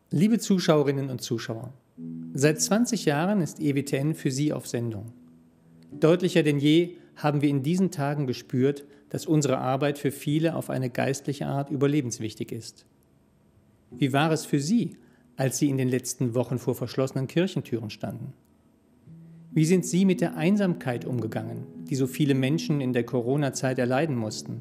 Liebe Zuschauerinnen und Zuschauer, seit 20 Jahren ist EWTN für Sie auf Sendung. Deutlicher denn je haben wir in diesen Tagen gespürt, dass unsere Arbeit für viele auf eine geistliche Art überlebenswichtig ist. Wie war es für Sie, als Sie in den letzten Wochen vor verschlossenen Kirchentüren standen? Wie sind Sie mit der Einsamkeit umgegangen, die so viele Menschen in der Corona-Zeit erleiden mussten?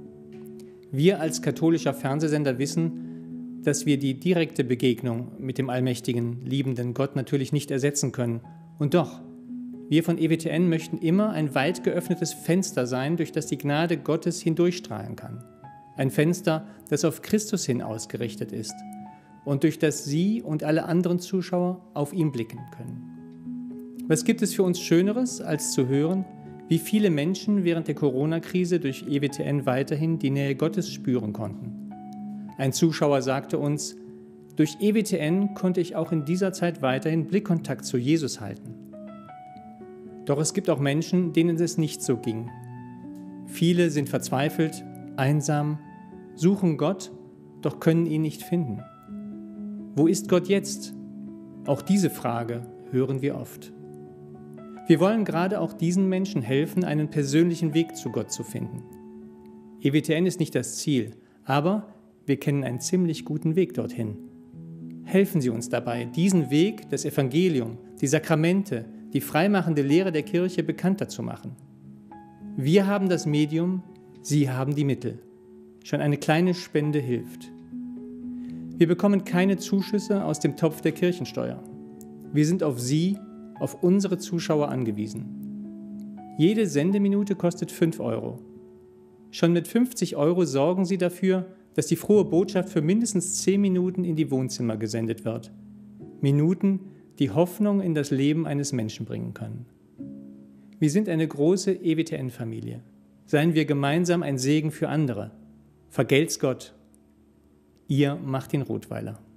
Wir als katholischer Fernsehsender wissen, dass wir die direkte Begegnung mit dem allmächtigen, liebenden Gott natürlich nicht ersetzen können. Und doch, wir von EWTN möchten immer ein weit geöffnetes Fenster sein, durch das die Gnade Gottes hindurchstrahlen kann. Ein Fenster, das auf Christus hin ausgerichtet ist und durch das Sie und alle anderen Zuschauer auf ihn blicken können. Was gibt es für uns Schöneres, als zu hören, wie viele Menschen während der Corona-Krise durch EWTN weiterhin die Nähe Gottes spüren konnten? Ein Zuschauer sagte uns, durch EWTN konnte ich auch in dieser Zeit weiterhin Blickkontakt zu Jesus halten. Doch es gibt auch Menschen, denen es nicht so ging. Viele sind verzweifelt, einsam, suchen Gott, doch können ihn nicht finden. Wo ist Gott jetzt? Auch diese Frage hören wir oft. Wir wollen gerade auch diesen Menschen helfen, einen persönlichen Weg zu Gott zu finden. EWTN ist nicht das Ziel, aber wir kennen einen ziemlich guten Weg dorthin. Helfen Sie uns dabei, diesen Weg, das Evangelium, die Sakramente, die freimachende Lehre der Kirche bekannter zu machen. Wir haben das Medium, Sie haben die Mittel. Schon eine kleine Spende hilft. Wir bekommen keine Zuschüsse aus dem Topf der Kirchensteuer. Wir sind auf Sie, auf unsere Zuschauer angewiesen. Jede Sendeminute kostet 5 Euro. Schon mit 50 Euro sorgen Sie dafür, dass die frohe Botschaft für mindestens 10 Minuten in die Wohnzimmer gesendet wird. Minuten, die Hoffnung in das Leben eines Menschen bringen können. Wir sind eine große EWTN-Familie. Seien wir gemeinsam ein Segen für andere. Vergelt's Gott. Ihr Martin Rothweiler.